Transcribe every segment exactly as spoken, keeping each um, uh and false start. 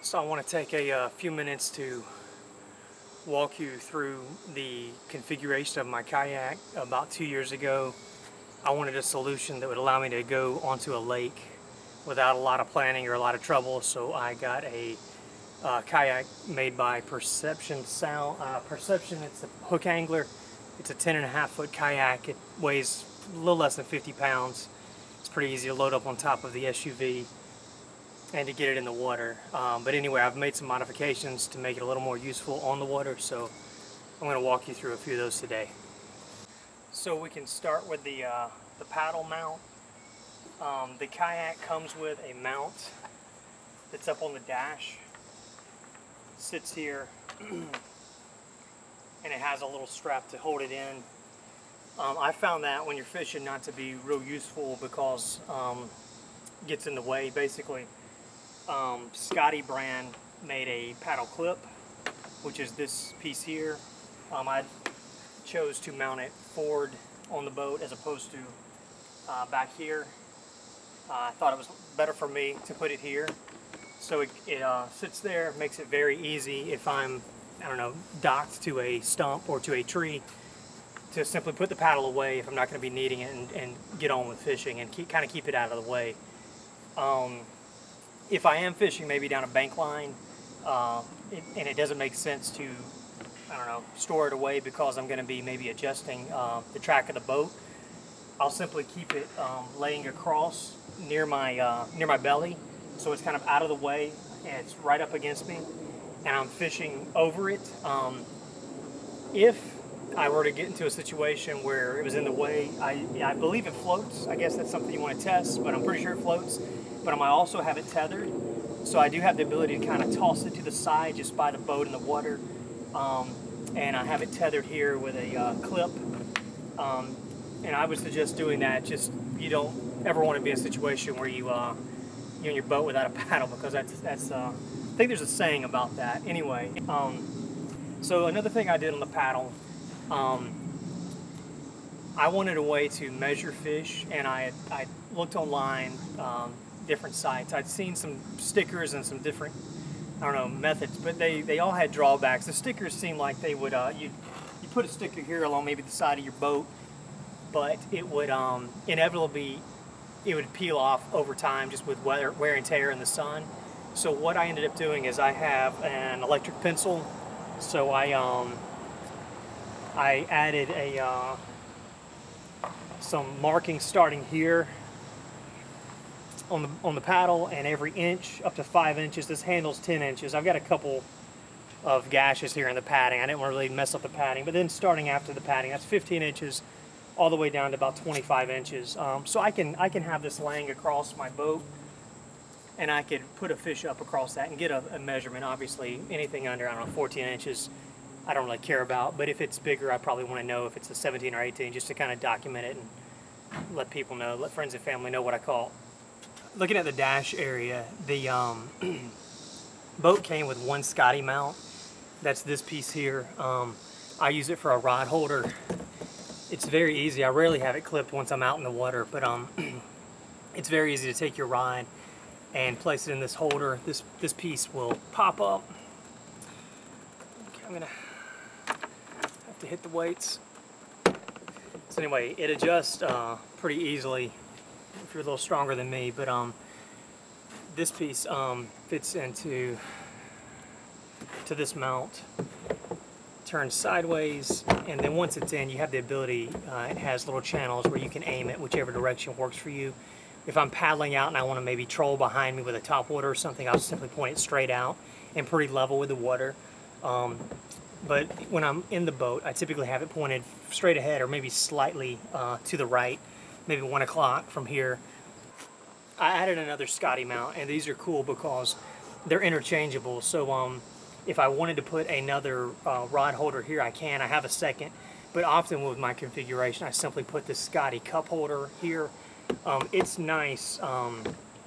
So I want to take a uh, few minutes to walk you through the configuration of my kayak. About two years ago, I wanted a solution that would allow me to go onto a lake without a lot of planning or a lot of trouble. So I got a uh, kayak made by Perception Sound. Uh, Perception, it's a hook angler. It's a ten and a half foot kayak. It weighs a little less than fifty pounds. It's pretty easy to load up on top of the S U V and to get it in the water. Um, but anyway, I've made some modifications to make it a little more useful on the water, so I'm going to walk you through a few of those today. So we can start with the, uh, the paddle mount. Um, the kayak comes with a mount that's up on the dash. It sits here and it has a little strap to hold it in. Um, I found that when you're fishing not to be real useful because um, it gets in the way basically. Um, Scotty brand made a paddle clip, which is this piece here. Um, I chose to mount it forward on the boat as opposed to uh, back here. Uh, I thought it was better for me to put it here. So it, it uh, sits there, makes it very easy if I'm, I don't know, docked to a stump or to a tree, to simply put the paddle away if I'm not going to be needing it and, and get on with fishing and keep, kind of keep it out of the way. Um, If I am fishing maybe down a bank line uh, it, and it doesn't make sense to, I don't know, store it away because I'm going to be maybe adjusting uh, the track of the boat, I'll simply keep it um, laying across near my uh, near my belly, so it's kind of out of the way and it's right up against me, and I'm fishing over it. Um, if I were to get into a situation where it was in the way, I, I believe it floats. I guess that's something you want to test, but I'm pretty sure it floats. But I might also have it tethered, so I do have the ability to kind of toss it to the side just by the boat in the water. Um, and I have it tethered here with a uh, clip. Um, and I would suggest doing that. Just you don't ever want to be in a situation where you uh, you're in your boat without a paddle, because that's that's. Uh, I think there's a saying about that. Anyway, um, so another thing I did on the paddle. Um, I wanted a way to measure fish, and I I looked online. Um, different sites. I'd seen some stickers and some different, I don't know, methods, but they, they all had drawbacks. The stickers seemed like they would, uh, you you put a sticker here along maybe the side of your boat, but it would um, inevitably, it would peel off over time just with weather, wear and tear in the sun. So what I ended up doing is I have an electric pencil, so I, um, I added a, uh, some markings starting here on the on the paddle, and every inch up to five inches. This handle's ten inches. I've got a couple of gashes here in the padding. I didn't want to really mess up the padding, but then starting after the padding, that's fifteen inches all the way down to about twenty-five inches. Um, so I can I can have this laying across my boat, and I could put a fish up across that and get a, a measurement. Obviously, anything under, I don't know, fourteen inches, I don't really care about. But if it's bigger, I probably want to know if it's a seventeen or eighteen, just to kind of document it and let people know, let friends and family know what I caught. Looking at the dash area, the um, boat came with one Scotty mount. That's this piece here. Um, I use it for a rod holder. It's very easy. I rarely have it clipped once I'm out in the water, but um, it's very easy to take your rod and place it in this holder. This this piece will pop up. Okay, I'm gonna have to hit the weights. So anyway, it adjusts uh, pretty easily if you're a little stronger than me, but um, this piece um, fits into to this mount, turns sideways, and then once it's in, you have the ability, uh, it has little channels where you can aim it whichever direction works for you. If I'm paddling out and I want to maybe troll behind me with a topwater or something, I'll simply point it straight out and pretty level with the water. Um, but when I'm in the boat, I typically have it pointed straight ahead or maybe slightly uh, to the right, maybe one o'clock from here. I added another Scotty mount, and these are cool because they're interchangeable. So um, if I wanted to put another uh, rod holder here, I can. I have a second, but often with my configuration, I simply put this Scotty cup holder here. Um, it's nice um,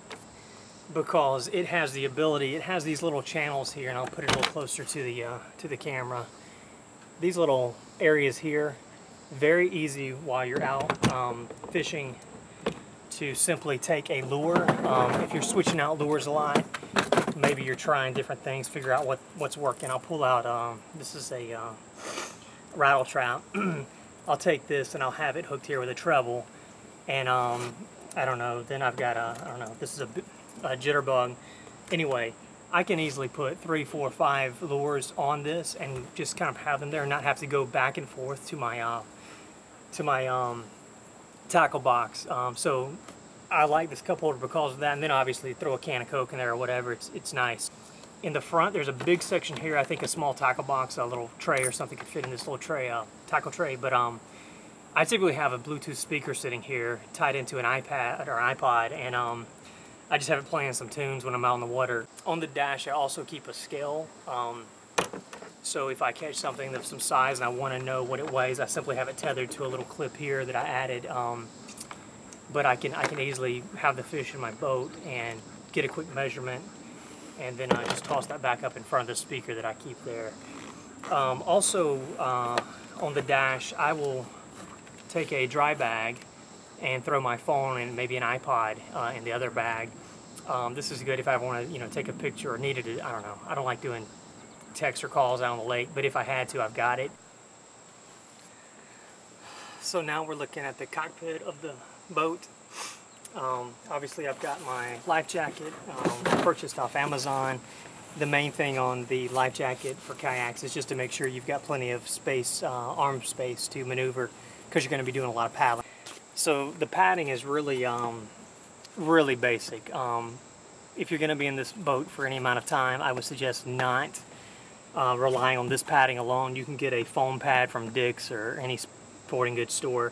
because it has the ability, it has these little channels here, and I'll put it a little closer to the, uh, to the camera. These little areas here, very easy while you're out um, fishing to simply take a lure. Um, if you're switching out lures a lot, maybe you're trying different things, figure out what, what's working. I'll pull out, um, this is a uh, rattle trap. I'll take this and I'll have it hooked here with a treble. And um, I don't know, then I've got a, I don't know, this is a, a jitterbug. Anyway, I can easily put three, four, five lures on this and just kind of have them there and not have to go back and forth to my, uh, to my um, tackle box. Um, so I like this cup holder because of that, and then obviously throw a can of Coke in there or whatever. It's, it's nice. In the front, there's a big section here. I think a small tackle box, a little tray or something could fit in this little tray, uh, tackle tray. But um, I typically have a Bluetooth speaker sitting here tied into an iPad or an iPod, and um, I just have it playing some tunes when I'm out on the water. On the dash, I also keep a scale. Um, so if I catch something of some size and I want to know what it weighs, I simply have it tethered to a little clip here that I added. Um, but I can I can easily have the fish in my boat and get a quick measurement, and then I just toss that back up in front of the speaker that I keep there. Um, also, uh, on the dash, I will take a dry bag and throw my phone and maybe an iPod uh, in the other bag. Um, this is good if I want to, you know, take a picture or needed it. I don't know. I don't like doing texts or calls out on the lake, but if I had to, I've got it. So now we're looking at the cockpit of the boat. Um, obviously, I've got my life jacket um, purchased off Amazon. The main thing on the life jacket for kayaks is just to make sure you've got plenty of space, uh, arm space to maneuver, because you're going to be doing a lot of paddling. So the padding is really, um, really basic. Um, if you're going to be in this boat for any amount of time, I would suggest not uh, relying on this padding alone. You can get a foam pad from Dick's or any sporting goods store.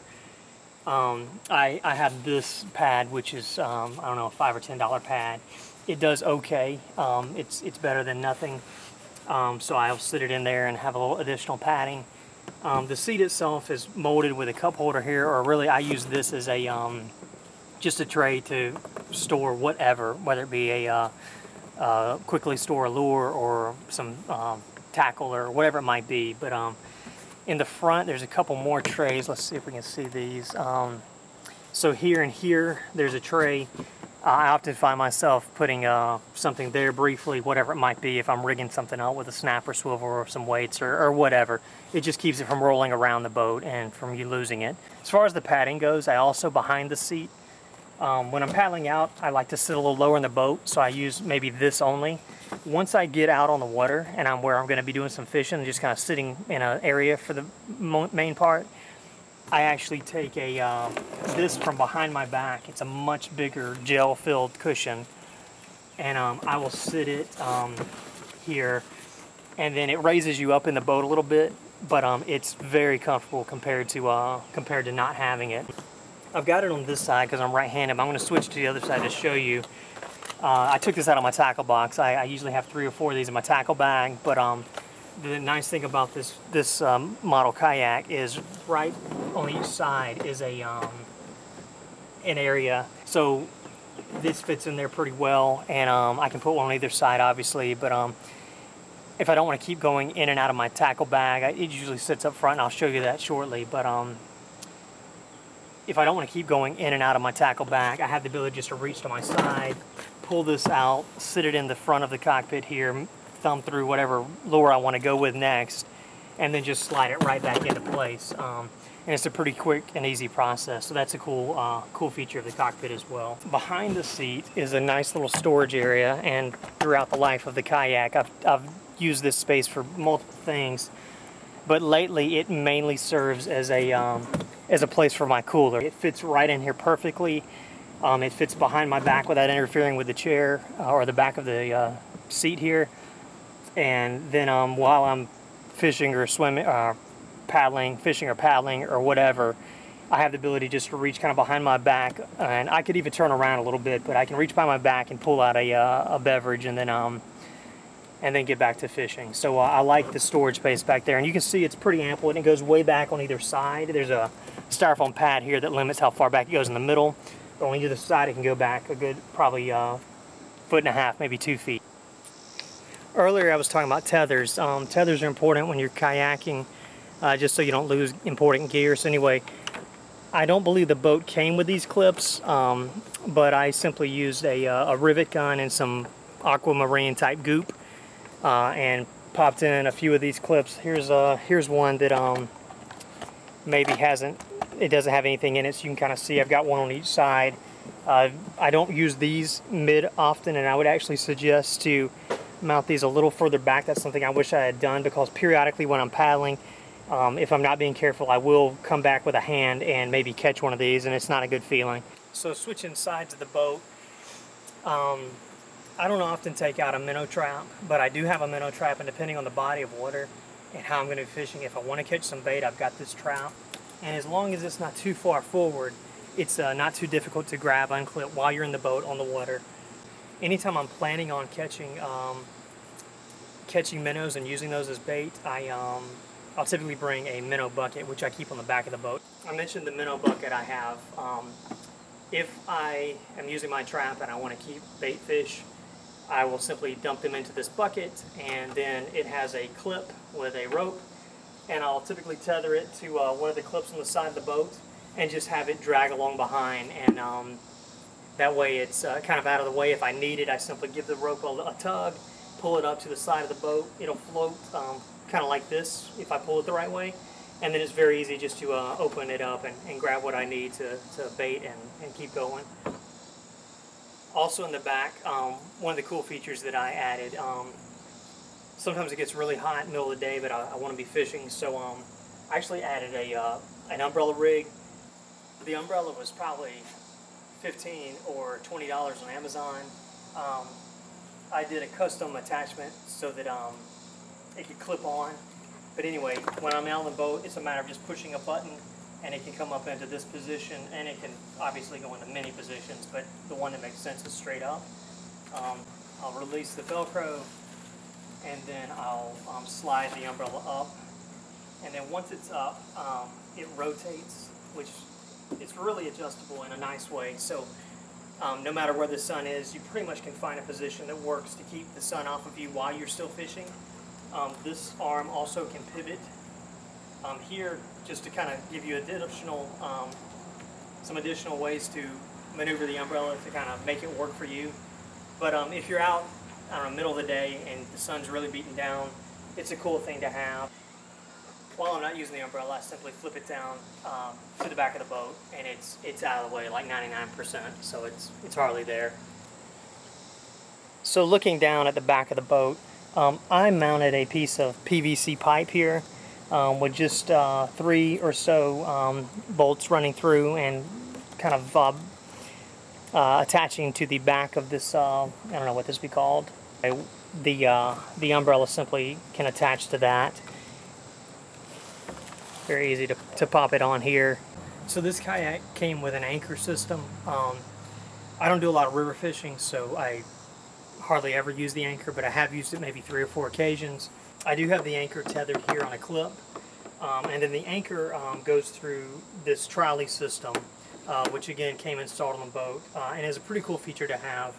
Um, I, I have this pad, which is, um, I don't know, a five or ten dollar pad. It does okay. Um, it's, it's better than nothing. Um, so I'll sit it in there and have a little additional padding. Um, the seat itself is molded with a cup holder here, or really I use this as a, um, just a tray to store whatever, whether it be a, uh, uh, quickly store a lure or some, um, tackle or whatever it might be. But, um, in the front, there's a couple more trays. Let's see if we can see these. Um, so here and here, there's a tray. Uh, I often find myself putting uh, something there briefly, whatever it might be, if I'm rigging something up with a snapper swivel or some weights or, or whatever. It just keeps it from rolling around the boat and from you losing it. As far as the padding goes, I also behind the seat. Um, when I'm paddling out, I like to sit a little lower in the boat, so I use maybe this only. Once I get out on the water and I'm where I'm going to be doing some fishing, just kind of sitting in an area for the main part, I actually take a uh, this from behind my back. It's a much bigger gel-filled cushion, and um, I will sit it um, here, and then it raises you up in the boat a little bit, but um, it's very comfortable compared to uh, compared to not having it. I've got it on this side because I'm right-handed, but I'm going to switch to the other side to show you. Uh, I took this out of my tackle box. I, I usually have three or four of these in my tackle bag, but um, the nice thing about this this um, model kayak is right on each side is a um, an area. So this fits in there pretty well, and um, I can put one on either side, obviously. But um, if I don't want to keep going in and out of my tackle bag, I, it usually sits up front, and I'll show you that shortly. But um, if I don't want to keep going in and out of my tackle bag, I have the ability just to reach to my side, pull this out, sit it in the front of the cockpit here, thumb through whatever lure I want to go with next, and then just slide it right back into place. Um, and it's a pretty quick and easy process, so that's a cool, uh, cool feature of the cockpit as well. Behind the seat is a nice little storage area, and throughout the life of the kayak, I've, I've used this space for multiple things, but lately it mainly serves as a, um, as a place for my cooler. It fits right in here perfectly. Um, it fits behind my back without interfering with the chair uh, or the back of the uh, seat here. And then um, while I'm fishing or swimming, uh, paddling, fishing or paddling or whatever, I have the ability just to reach kind of behind my back, and I could even turn around a little bit, but I can reach by my back and pull out a, uh, a beverage and then um, and then get back to fishing. So uh, I like the storage space back there, and you can see it's pretty ample, and it goes way back on either side. There's a styrofoam pad here that limits how far back it goes in the middle. But on either side, it can go back a good probably uh, foot and a half, maybe two feet. Earlier, I was talking about tethers. Um, tethers are important when you're kayaking, uh, just so you don't lose important gear. So anyway, I don't believe the boat came with these clips, um, but I simply used a, uh, a rivet gun and some aquamarine type goop uh, and popped in a few of these clips. Here's uh, here's one that um, maybe hasn't, it doesn't have anything in it, so you can kind of see I've got one on each side. Uh, I don't use these mid often, and I would actually suggest to mount these a little further back. That's something I wish I had done, because periodically when I'm paddling, um, if I'm not being careful, I will come back with a hand and maybe catch one of these, and it's not a good feeling. So switching sides of the boat, um, I don't often take out a minnow trap, but I do have a minnow trap, and depending on the body of water and how I'm going to be fishing, if I want to catch some bait, I've got this trap. And as long as it's not too far forward, it's uh, not too difficult to grab, unclip while you're in the boat on the water. Anytime I'm planning on catching um, catching minnows and using those as bait, I, um, I'll typically bring a minnow bucket, which I keep on the back of the boat. I mentioned the minnow bucket I have. Um, if I am using my trap and I want to keep bait fish, I will simply dump them into this bucket, and then it has a clip with a rope, and I'll typically tether it to uh, one of the clips on the side of the boat and just have it drag along behind, and um, that way it's uh, kind of out of the way. If I need it, I simply give the rope a, a tug, pull it up to the side of the boat. It'll float um, kind of like this if I pull it the right way, and then it's very easy just to uh, open it up and, and grab what I need to, to bait and, and keep going. Also in the back, um, one of the cool features that I added, um, sometimes it gets really hot in the middle of the day, but I, I want to be fishing, so um, I actually added a uh, an umbrella rig. The umbrella was probably fifteen or twenty dollars on Amazon. Um, I did a custom attachment so that um, it could clip on. But anyway, when I'm out on the boat, it's a matter of just pushing a button, and it can come up into this position, and it can obviously go into many positions, but the one that makes sense is straight up. Um, I'll release the Velcro, and then I'll um, slide the umbrella up, and then once it's up, um, it rotates, which it's really adjustable in a nice way. So um, no matter where the sun is, you pretty much can find a position that works to keep the sun off of you while you're still fishing. Um, this arm also can pivot um, here, just to kind of give you additional, um, some additional ways to maneuver the umbrella to kind of make it work for you. But um, if you're out I don't know, middle of the day and the sun's really beating down, it's a cool thing to have. While I'm not using the umbrella, I simply flip it down um, to the back of the boat, and it's it's out of the way, like ninety-nine percent, so it's it's hardly there. So looking down at the back of the boat, um, I mounted a piece of P V C pipe here um, with just uh, three or so um, bolts running through and kind of uh, uh, attaching to the back of this, uh, I don't know what this would be called. The, uh, the umbrella simply can attach to that. Very easy to, to pop it on here. So this kayak came with an anchor system. Um, I don't do a lot of river fishing, so I hardly ever use the anchor, but I have used it maybe three or four occasions. I do have the anchor tethered here on a clip, um, and then the anchor um, goes through this trolley system, uh, which again came installed on the boat, uh, and is a pretty cool feature to have.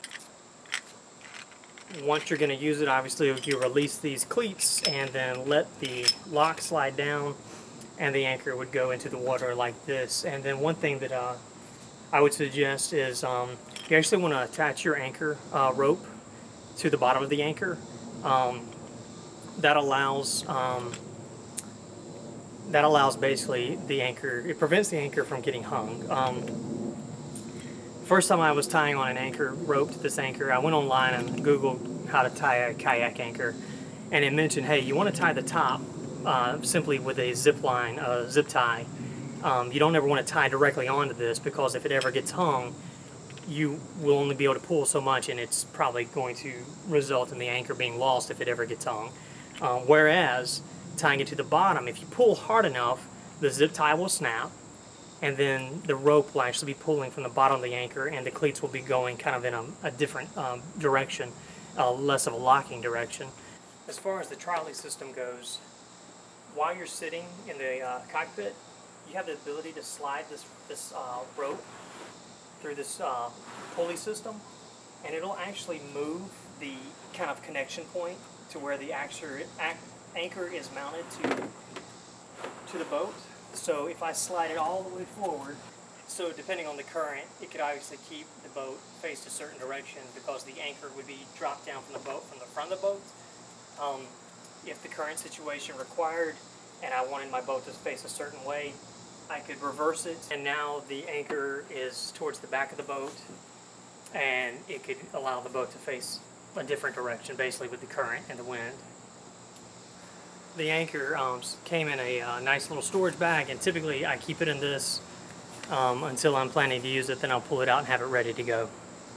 Once you're going to use it, obviously you release these cleats and then let the lock slide down, and the anchor would go into the water like this. And then one thing that uh, I would suggest is um, you actually want to attach your anchor uh, rope to the bottom of the anchor. Um, that allows um, that allows basically the anchor, it prevents the anchor from getting hung. Um, first time I was tying on an anchor rope to this anchor, I went online and Googled how to tie a kayak anchor, and it mentioned, hey, you want to tie the top uh, simply with a zip line, a zip tie. Um, you don't ever want to tie directly onto this, because if it ever gets hung, you will only be able to pull so much, and it's probably going to result in the anchor being lost if it ever gets hung. Um, whereas tying it to the bottom, if you pull hard enough, the zip tie will snap, and then the rope will actually be pulling from the bottom of the anchor, and the cleats will be going kind of in a, a different um, direction, uh, less of a locking direction. As far as the trolley system goes, while you're sitting in the uh, cockpit, you have the ability to slide this, this uh, rope through this uh, pulley system, and it'll actually move the kind of connection point to where the anchor, anchor is mounted to, to the boat. So if I slide it all the way forward, so depending on the current, it could obviously keep the boat faced a certain direction because the anchor would be dropped down from the boat, from the front of the boat. Um, if the current situation required and I wanted my boat to face a certain way, I could reverse it, and now the anchor is towards the back of the boat, and it could allow the boat to face a different direction, basically with the current and the wind. The anchor um, came in a uh, nice little storage bag, and typically I keep it in this um, until I'm planning to use it, then I'll pull it out and have it ready to go.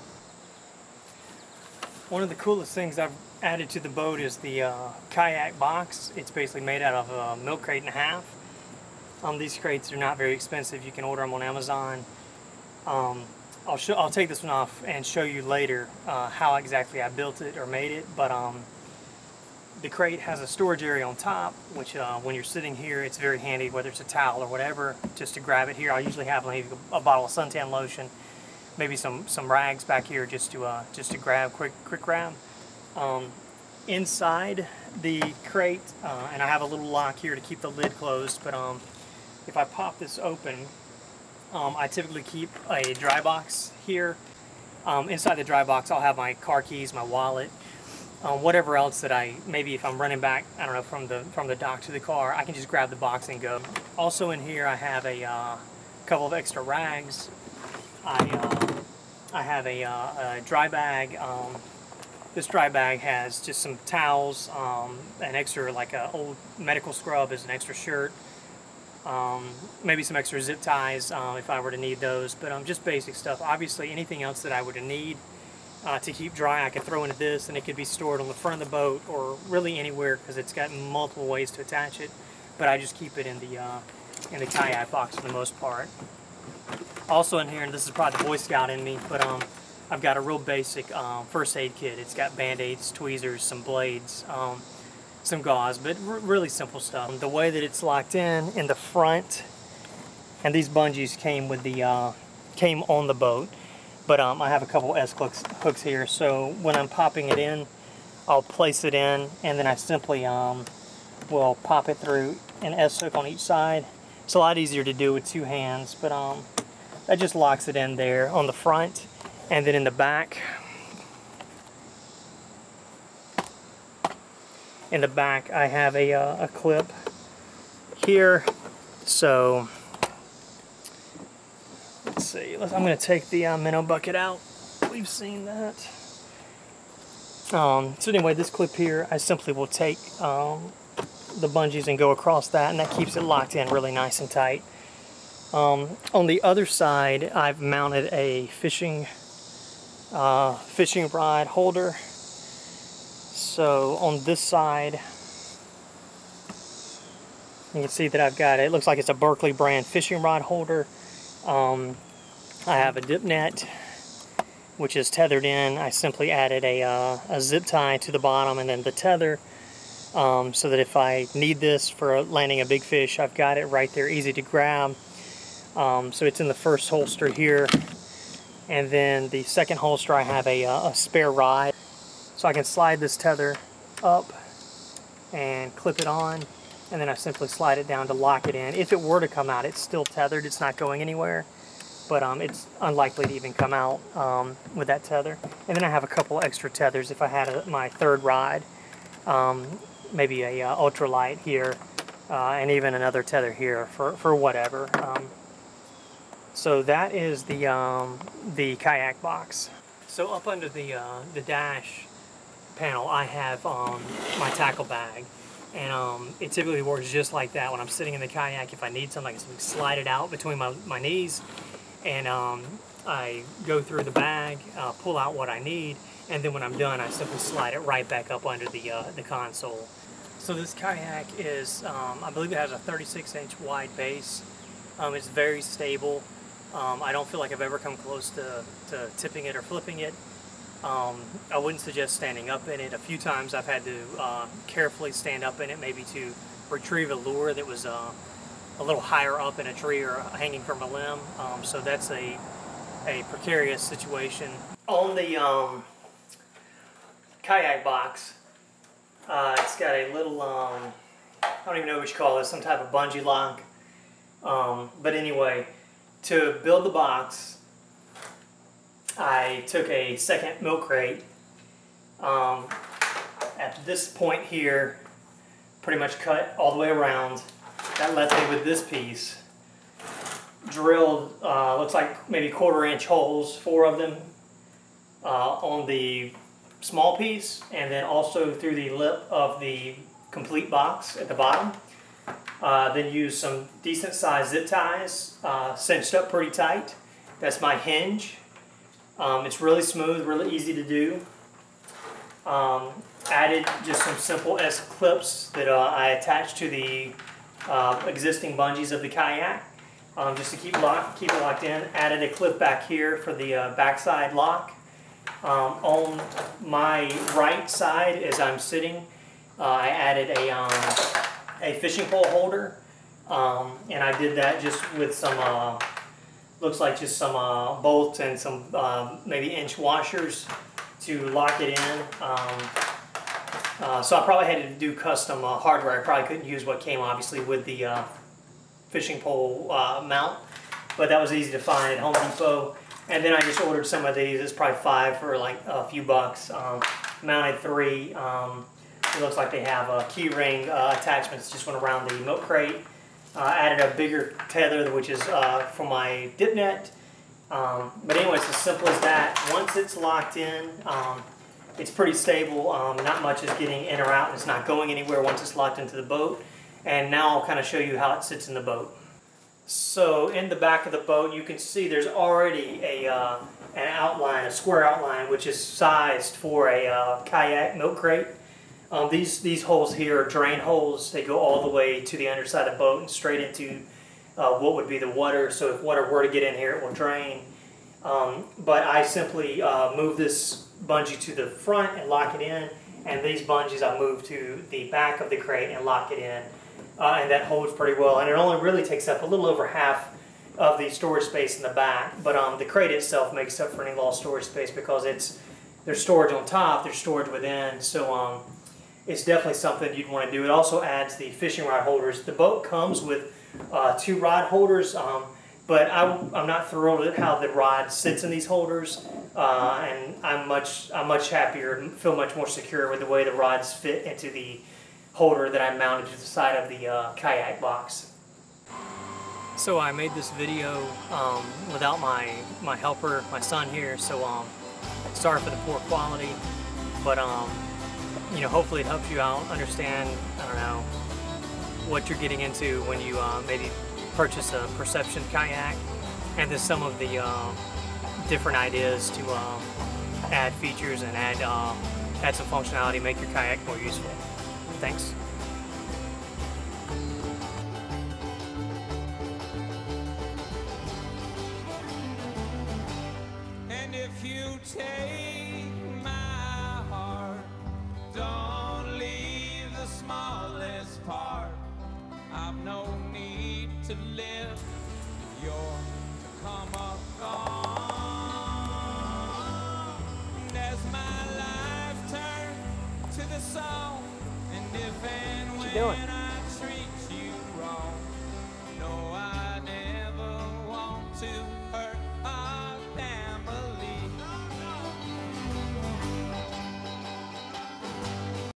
One of the coolest things I've added to the boat is the uh, kayak box. It's basically made out of a milk crate and a half. Um, these crates are not very expensive. You can order them on Amazon. Um, I'll, show, I'll take this one off and show you later uh, how exactly I built it or made it. But um, the crate has a storage area on top, which uh, when you're sitting here, it's very handy, whether it's a towel or whatever, just to grab it here. I usually have like a bottle of suntan lotion, maybe some some rags back here just to uh, just to grab, quick quick grab. Um, inside the crate, uh, and I have a little lock here to keep the lid closed. But um, if I pop this open, um, I typically keep a dry box here. Um, inside the dry box, I'll have my car keys, my wallet, um, whatever else that I maybe if I'm running back, I don't know, from the from the dock to the car, I can just grab the box and go. Also in here, I have a uh, couple of extra rags. I uh, I have a, uh, a dry bag. Um, this dry bag has just some towels, um, an extra, like a old medical scrub is an extra shirt, um, maybe some extra zip ties uh, if I were to need those, but um, just basic stuff. Obviously anything else that I would need uh, to keep dry I could throw into this, and it could be stored on the front of the boat or really anywhere because it's got multiple ways to attach it, but I just keep it in the, uh, in the kayak box for the most part. Also in here, and this is probably the Boy Scout in me, but um, I've got a real basic um, first aid kit. It's got band-aids, tweezers, some blades, um, some gauze, but r really simple stuff. The way that it's locked in, in the front, and these bungees came with the uh, came on the boat, but um, I have a couple S hooks, hooks here, so when I'm popping it in, I'll place it in, and then I simply um, will pop it through an S hook on each side. It's a lot easier to do with two hands, but um, that just locks it in there on the front. And then in the back, in the back I have a, uh, a clip here. So let's see, let's, I'm going to take the uh, minnow bucket out. We've seen that. Um, so anyway, this clip here, I simply will take um, the bungees and go across that, and that keeps it locked in really nice and tight. Um, on the other side, I've mounted a fishing uh, fishing rod holder. So on this side, you can see that I've got it. It looks like it's a Berkley brand fishing rod holder. Um, I have a dip net, which is tethered in. I simply added a, uh, a zip tie to the bottom and then the tether, um, so that if I need this for landing a big fish, I've got it right there, easy to grab. Um, so it's in the first holster here, and then the second holster I have a, uh, a spare rod, so I can slide this tether up and clip it on, and then I simply slide it down to lock it in. If it were to come out, it's still tethered, it's not going anywhere, but um, it's unlikely to even come out um, with that tether. And then I have a couple extra tethers if I had a, my third rod, um, maybe a uh, ultralight here, uh, and even another tether here for, for whatever. Um, So that is the um, the kayak box. So up under the uh, the dash panel, I have um, my tackle bag, and um, it typically works just like that. When I'm sitting in the kayak, if I need something, I can slide it out between my my knees, and um, I go through the bag, uh, pull out what I need, and then when I'm done, I simply slide it right back up under the uh, the console. So this kayak is, um, I believe it has a thirty-six inch wide base. Um, it's very stable. Um, I don't feel like I've ever come close to, to tipping it or flipping it. Um, I wouldn't suggest standing up in it. A few times I've had to uh, carefully stand up in it, maybe to retrieve a lure that was uh, a little higher up in a tree or hanging from a limb. Um, so that's a, a precarious situation. On the um, kayak box, uh, it's got a little, um, I don't even know what you call this, some type of bungee lock. Um, but anyway, to build the box, I took a second milk crate. Um, at this point here, pretty much cut all the way around. That left me with this piece. Drilled, uh, looks like maybe quarter inch holes, four of them, uh, on the small piece, and then also through the lip of the complete box at the bottom. Uh, then use some decent sized zip ties, uh, cinched up pretty tight. That's my hinge. Um, it's really smooth, really easy to do. Um, added just some simple S clips that uh, I attached to the uh, existing bungees of the kayak, um, just to keep lock, keep it locked in. Added a clip back here for the uh, backside lock. Um, on my right side, as I'm sitting, uh, I added a um, a fishing pole holder, um, and I did that just with some, uh, looks like just some uh, bolts and some uh, maybe inch washers to lock it in. Um, uh, so I probably had to do custom uh, hardware. I probably couldn't use what came obviously with the uh, fishing pole uh, mount, but that was easy to find at Home Depot. And then I just ordered some of these. It's probably five for like a few bucks. Um, mounted three. Um, it looks like they have uh, key ring uh, attachments just went around the milk crate. Uh, added a bigger tether, which is uh, for my dip net. Um, but anyway, it's as simple as that. Once it's locked in, um, it's pretty stable. Um, not much is getting in or out. It's not going anywhere once it's locked into the boat. And now I'll kind of show you how it sits in the boat. So in the back of the boat, you can see there's already a uh, an outline, a square outline, which is sized for a uh, kayak milk crate. Um, these these holes here are drain holes. They go all the way to the underside of the boat and straight into uh, what would be the water. So if water were to get in here, it will drain. Um, but I simply uh, move this bungee to the front and lock it in, and these bungees I move to the back of the crate and lock it in. Uh, and that holds pretty well, and it only really takes up a little over half of the storage space in the back, but um, the crate itself makes up for any lost storage space because it's there's storage on top, there's storage within, so um, it's definitely something you'd want to do. It also adds the fishing rod holders. The boat comes with uh, two rod holders, um, but I, I'm not thrilled at how the rod sits in these holders, uh, and I'm much I'm much happier and feel much more secure with the way the rods fit into the holder that I mounted to the side of the uh, kayak box. So I made this video um, without my my helper, my son here. So um, sorry for the poor quality, but um, you know, hopefully it helps you out understand. I don't know what you're getting into when you uh, maybe purchase a Perception kayak, and then some of the uh, different ideas to um, add features and add uh, add some functionality, make your kayak more useful. Thanks. And if you take my heart, don't leave the smallest part. I've no need to live if you're to come up gone. As my life turns to the song, and if and when